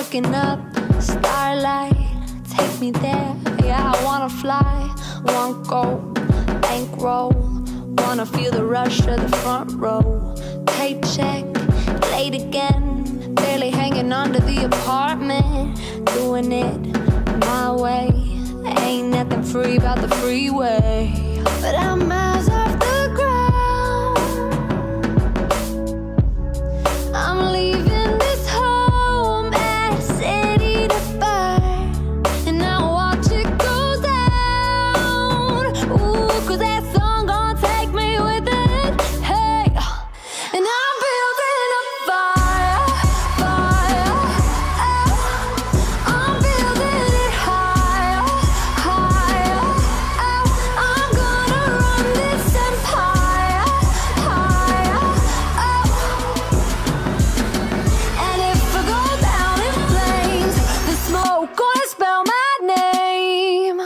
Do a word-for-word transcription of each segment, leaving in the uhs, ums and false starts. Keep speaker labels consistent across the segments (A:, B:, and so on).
A: Looking up, starlight, take me there. Yeah, I wanna fly, want gold, bankroll. Wanna feel the rush of the front row. Paycheck, late again, barely hanging on to the apartment. Doing it my way, ain't nothing free about the freeway. But I'm miles off the ground, I'm leaving this home at city to find, and I watch it go down. Ooh, cause that song gon' take me with it. Hey, and I'm building a fire, fire. Oh, I'm building it higher, higher. Oh, I'm gonna run this empire, higher. Oh, and if I go down in flames, the smoke gonna spell my name.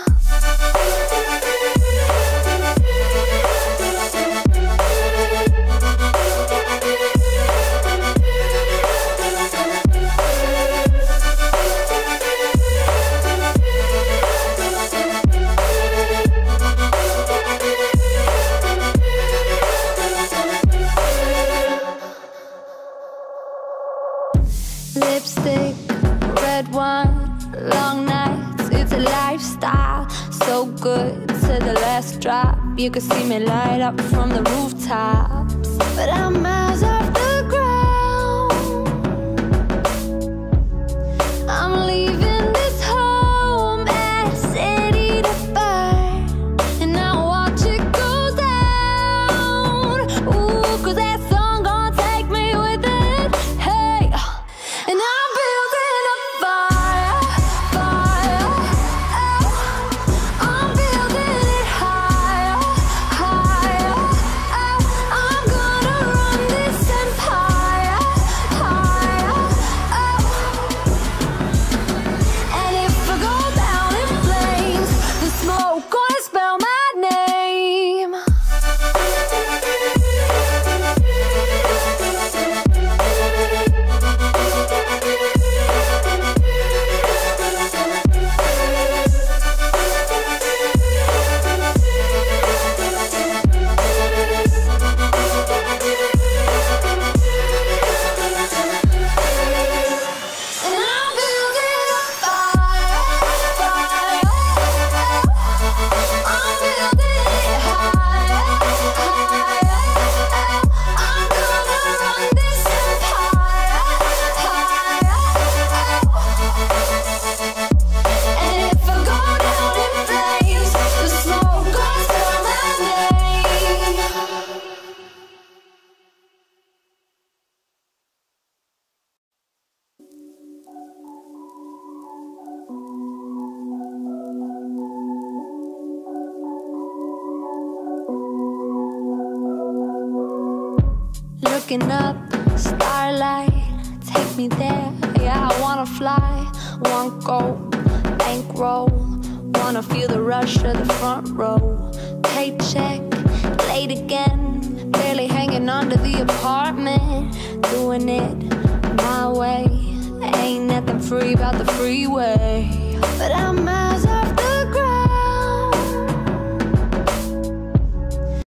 A: Lipstick, red wine, long nights, it's a lifestyle. So good to the last drop. You can see me light up from the rooftops. But I'm miles off the ground, I'm leaving this home at city to find, and I watch it go down. Ooh, cause that song gon' take me with it. Hey, and I'm building a fire, fire. Oh, I'm building it higher, higher. Oh, I'm gonna run this empire, higher. Oh, and if I go down in flames, the smoke gonna spell my name. And I'm building a fire, fire. I'm building it higher, higher. I'm gonna run this empire, higher. And if I go down in flames, the smoke gonna spell my name. Looking up, starlight, take me there. Yeah, I wanna fly, want gold, bankroll. Wanna feel the rush of the front row. Paycheck, late again, barely hanging on to the apartment. Doing it my way, ain't nothing free about the freeway. But I'm